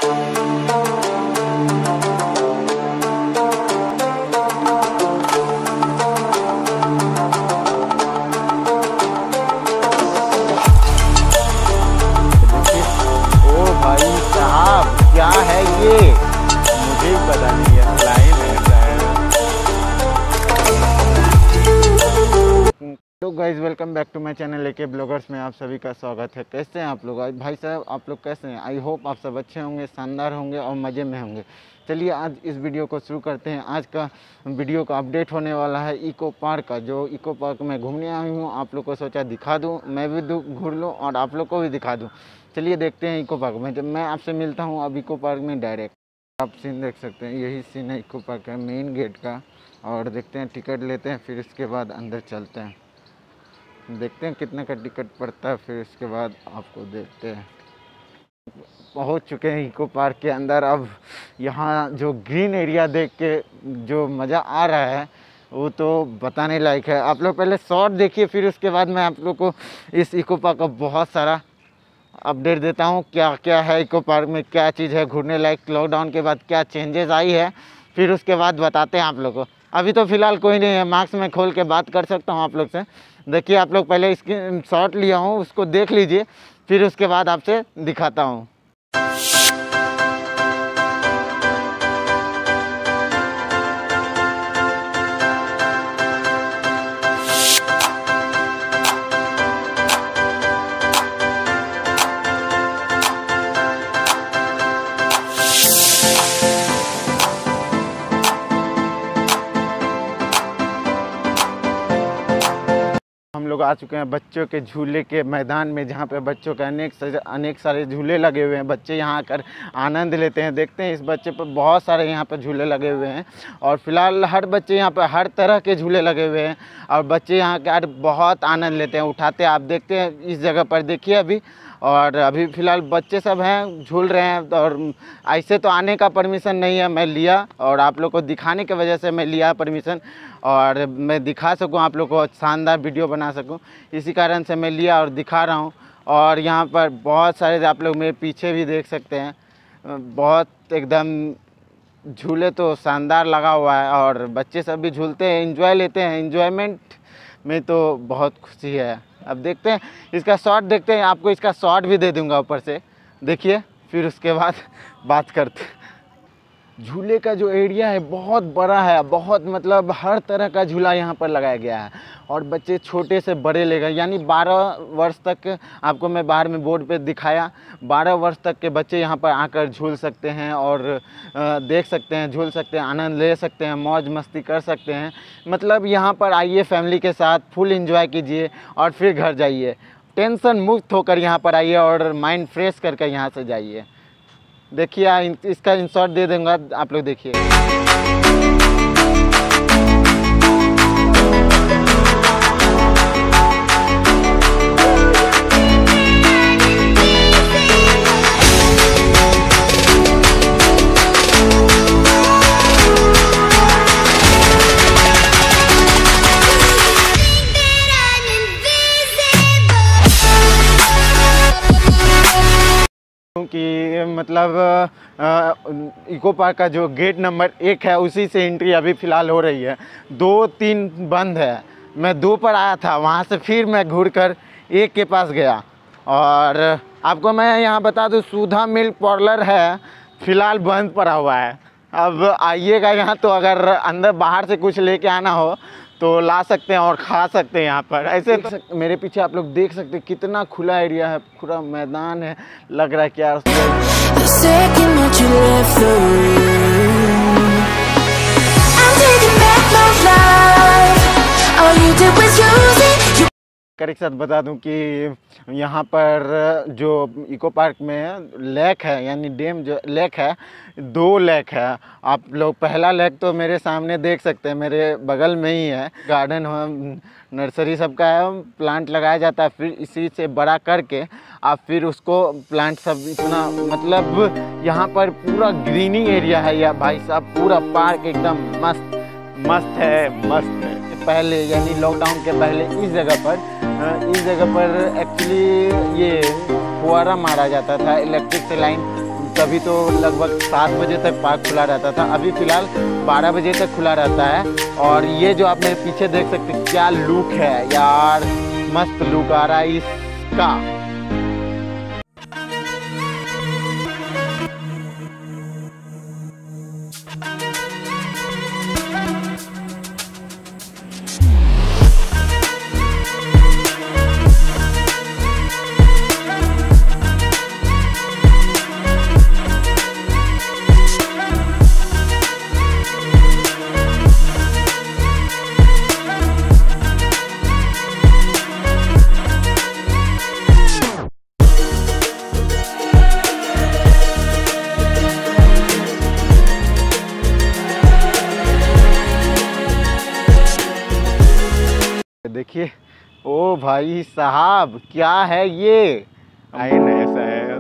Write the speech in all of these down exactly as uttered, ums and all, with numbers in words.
क्या है ये, मुझे ही पता नहीं है। लाइन है शायद। तो guys welcome back to my channel AK bloggers में आप सभी का स्वागत है। कैसे हैं आप लोग? भाई साहब आप लोग कैसे हैं? आई होप आप सब अच्छे होंगे, शानदार होंगे और मज़े में होंगे। चलिए आज इस वीडियो को शुरू करते हैं। आज का वीडियो का अपडेट होने वाला है इको पार्क का। जो इको पार्क में घूमने आई हूँ, आप लोग को सोचा दिखा दूँ, मैं भी घूर लूँ और आप लोग को भी दिखा दूँ। चलिए देखते हैं इको पार्क में। जब मैं आपसे मिलता हूँ अब इको पार्क में डायरेक्ट। आप सीन देख सकते हैं, यही सीन है इको पार्क का मेन गेट का। और देखते हैं, टिकट लेते हैं, फिर इसके बाद अंदर चलते हैं, देखते हैं कितने का टिकट पड़ता है, फिर इसके बाद आपको देखते हैं। पहुंच चुके हैं इको पार्क के अंदर। अब यहाँ जो ग्रीन एरिया देख के जो मज़ा आ रहा है वो तो बताने लायक है। आप लोग पहले शॉर्ट देखिए, फिर उसके बाद मैं आप लोग को इस इको पार्क का बहुत सारा अपडेट देता हूँ। क्या क्या है इको पार्क में, क्या चीज़ है घूमने लायक, लॉकडाउन के बाद क्या चेंजेस आई है, फिर उसके बाद बताते हैं आप लोग को। अभी तो फ़िलहाल कोई नहीं है, मास्क में खोल के बात कर सकता हूँ आप लोग से। देखिए आप लोग पहले इसकी शॉट लिया हूँ, उसको देख लीजिए, फिर उसके बाद आपसे दिखाता हूँ। हम लोग आ चुके हैं बच्चों के झूले के मैदान में, जहाँ पे बच्चों के अनेक अनेक सारे झूले लगे हुए हैं। बच्चे यहाँ आकर आनंद लेते हैं। देखते हैं इस बच्चे पर बहुत सारे यहाँ पे झूले लगे हुए हैं और फिलहाल हर बच्चे यहाँ पे हर तरह के झूले लगे हुए हैं और बच्चे यहाँ के बहुत आनंद लेते हैं, उठाते हैं। आप देखते हैं इस जगह पर, देखिए अभी। और अभी फ़िलहाल बच्चे सब हैं, झूल रहे हैं। और ऐसे तो आने का परमिशन नहीं है, मैं लिया और आप लोग को दिखाने की वजह से मैं लिया परमिशन, और मैं दिखा सकूं आप लोग को, शानदार वीडियो बना सकूं, इसी कारण से मैं लिया और दिखा रहा हूं। और यहाँ पर बहुत सारे आप लोग मेरे पीछे भी देख सकते हैं, बहुत एकदम झूले तो शानदार लगा हुआ है और बच्चे सब भी झूलते हैं, एंजॉय लेते हैं। एंजॉयमेंट में तो बहुत खुशी है। अब देखते हैं इसका शॉट, देखते हैं, आपको इसका शॉट भी दे दूंगा ऊपर से, देखिए, फिर उसके बाद बात करते हैं। झूले का जो एरिया है बहुत बड़ा है, बहुत मतलब हर तरह का झूला यहाँ पर लगाया गया है और बच्चे छोटे से बड़े ले गए, यानी बारह वर्ष तक, आपको मैं बाहर में बोर्ड पे दिखाया, बारह वर्ष तक के बच्चे यहाँ पर आकर झूल सकते हैं और देख सकते हैं, झूल सकते हैं, आनंद ले सकते हैं, मौज मस्ती कर सकते हैं। मतलब यहाँ पर आइए फैमिली के साथ, फुल एंजॉय कीजिए और फिर घर जाइए। टेंशन मुक्त होकर यहाँ पर आइए और माइंड फ्रेश करके यहाँ से जाइए। देखिए इसका इंसर्ट दे दूँगा, आप लोग देखिए। कि मतलब इको पार्क का जो गेट नंबर एक है उसी से एंट्री अभी फ़िलहाल हो रही है। दो तीन बंद है, मैं दो पर आया था, वहाँ से फिर मैं घूरकर एक के पास गया। और आपको मैं यहाँ बता दूँ, सुधा मिल्क पार्लर है फ़िलहाल बंद पड़ा हुआ है। अब आइएगा यहाँ तो अगर अंदर बाहर से कुछ लेके आना हो तो ला सकते हैं और खा सकते हैं यहाँ पर। ऐसे तो मेरे पीछे आप लोग देख सकते हैं कितना खुला एरिया है, पूरा मैदान है, लग रहा है कि यार एक साथ बता दूं कि यहाँ पर जो इको पार्क में लेक है, यानी डैम जो लेक है, दो लेक है। आप लोग पहला लेक तो मेरे सामने देख सकते हैं, मेरे बगल में ही है। गार्डन नर्सरी सबका है, प्लांट लगाया जाता है, फिर इसी से बड़ा करके आप फिर उसको प्लांट सब इतना, मतलब यहाँ पर पूरा ग्रीनिंग एरिया है या भाई साहब, पूरा पार्क एकदम मस्त मस्त है, मस्त है। पहले यानी लॉकडाउन के पहले इस जगह पर इस जगह पर एक्चुअली ये फुहारा मारा जाता था, इलेक्ट्रिक से लाइन तभी तो लगभग सात बजे तक पार्क खुला रहता था। अभी फ़िलहाल बारह बजे तक खुला रहता है। और ये जो आप मेरे पीछे देख सकते हैं, क्या लुक है यार, मस्त लुक आ रहा है इसका। देखिए, ओ भाई साहब, क्या है ये? आए ना, ऐसा है।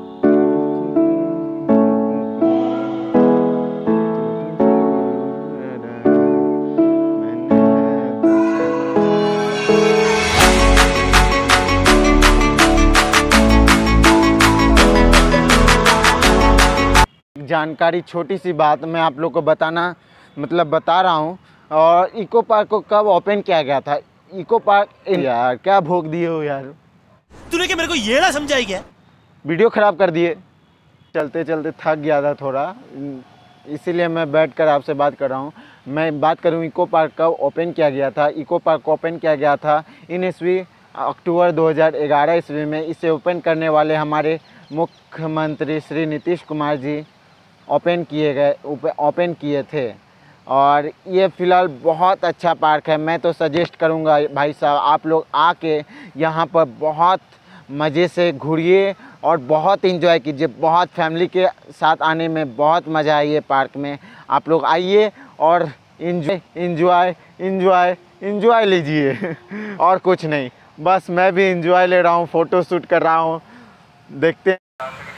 जानकारी, छोटी सी बात मैं आप लोग को बताना मतलब बता रहा हूँ। और इको पार्क को कब ओपन किया गया था? इको पार्क, यार क्या भोग दिए हो यार, तूने क्या मेरे को ये ना समझाई क्या? वीडियो ख़राब कर दिए। चलते चलते थक गया था थोड़ा, इसीलिए मैं बैठकर आपसे बात कर रहा हूँ। मैं बात करूँ इको पार्क कब ओपन किया गया था। इको पार्क ओपन किया गया था इन ईस्वी अक्टूबर दो हज़ार ग्यारह ईस्वी में। इसे ओपन करने वाले हमारे मुख्यमंत्री श्री नीतीश कुमार जी ओपन किए गए ओपन किए थे। और ये फ़िलहाल बहुत अच्छा पार्क है। मैं तो सजेस्ट करूँगा भाई साहब, आप लोग आके यहाँ पर बहुत मज़े से घूरिए और बहुत इंजॉय कीजिए। बहुत फैमिली के साथ आने में बहुत मज़ा है ये पार्क में। आप लोग आइए और इंजॉय इंजॉय इंजॉय इंजॉय लीजिए और कुछ नहीं, बस मैं भी इंजॉय ले रहा हूँ, फ़ोटो शूट कर रहा हूँ। देखते हैं।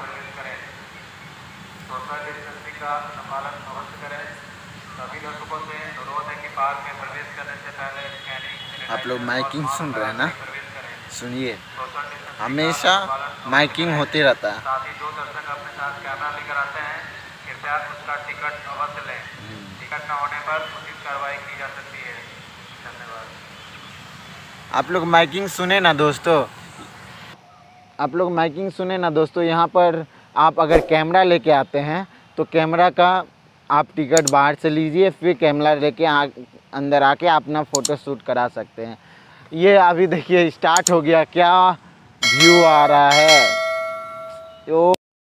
आप लोग माइकिंग सुन रहे हैं ना, सुनिए, हमेशा माइकिंग होते रहता है। साथ ही जो दर्शक अपने साथ कैमरा लेकर आते हैं, कृपया उसका टिकट अवश्य लें। टिकट न होने पर उचित कार्रवाई की जा सकती है। धन्यवाद। आप लोग माइकिंग सुने ना दोस्तों, आप लोग माइकिंग सुने ना दोस्तों। यहाँ पर आप अगर कैमरा लेके आते हैं तो कैमरा का आप टिकट बाहर से लीजिए, फिर कैमरा लेके आ अंदर आके अपना फ़ोटो शूट करा सकते हैं। ये अभी देखिए स्टार्ट हो गया, क्या व्यू आ रहा है। तो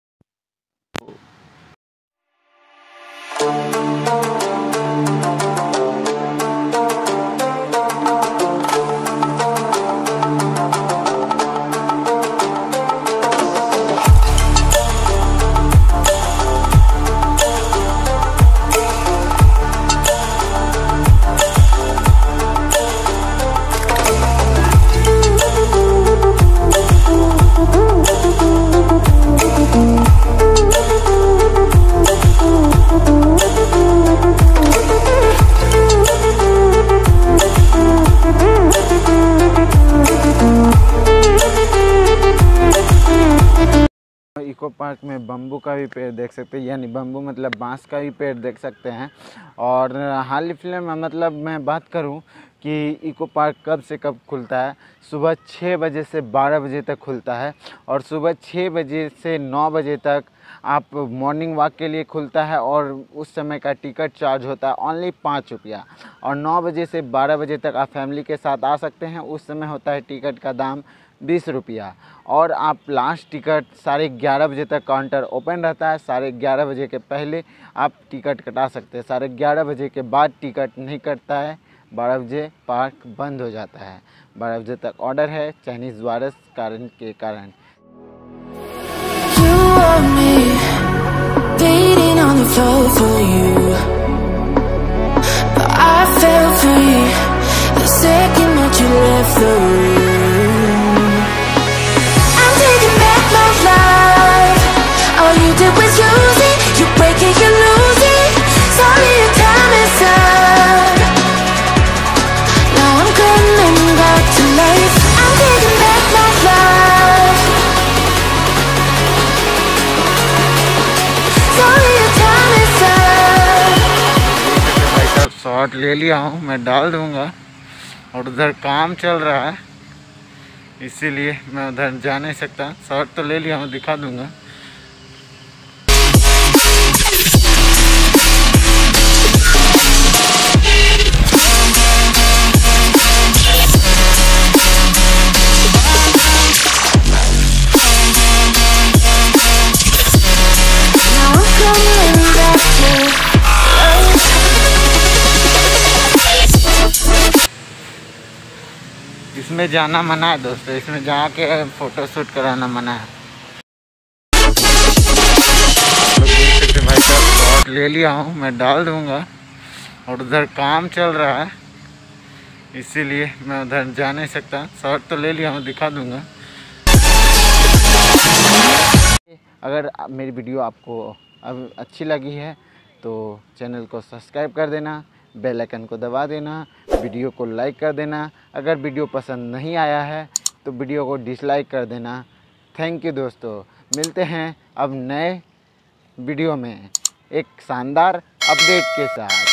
इको पार्क में बम्बू का भी पेड़ देख सकते हैं, यानी बम्बू मतलब बांस का भी पेड़ देख सकते हैं। और हाल ही फिलहाल में मतलब मैं बात करूं कि इको पार्क कब से कब खुलता है। सुबह छः बजे से बारह बजे तक खुलता है और सुबह छः बजे से नौ बजे तक आप मॉर्निंग वॉक के लिए खुलता है। और उस समय का टिकट चार्ज होता है ओनली पाँच रुपया। और नौ बजे से बारह बजे तक आप फैमिली के साथ आ सकते हैं, उस समय होता है टिकट का दाम बीस रुपया। और आप लास्ट टिकट साढ़े ग्यारह बजे तक काउंटर ओपन रहता है। साढ़े ग्यारह बजे के पहले आप टिकट कटा सकते हैं, साढ़े ग्यारह बजे के बाद टिकट नहीं कटता है। बारह बजे पार्क बंद हो जाता है। बारह बजे तक ऑर्डर है चाइनीज़ वायरस कारण के कारण। All you did was use it, you break it, you lose it. Sorry your time is up. Now I'm coming back to life. I'm taking back my life. Shot ले लिया हूँ, मैं डाल दूँगा। और उधर काम चल रहा है इसीलिए मैं उधर जा नहीं सकता। शॉट तो ले लिया हूँ, दिखा दूँगा। इसमें जाना मना है दोस्तों, इसमें जाके फ़ोटो शूट कराना मना है। तो देख सकते भाई साहब, शॉट ले लिया हूँ, मैं डाल दूँगा। और उधर काम चल रहा है इसीलिए मैं उधर जा नहीं सकता। शॉट तो ले लिया हूँ, दिखा दूँगा। अगर मेरी वीडियो आपको अब अच्छी लगी है तो चैनल को सब्सक्राइब कर देना, बेल आइकन को दबा देना, वीडियो को लाइक कर देना। अगर वीडियो पसंद नहीं आया है तो वीडियो को डिसलाइक कर देना। थैंक यू दोस्तों, मिलते हैं अब नए वीडियो में एक शानदार अपडेट के साथ।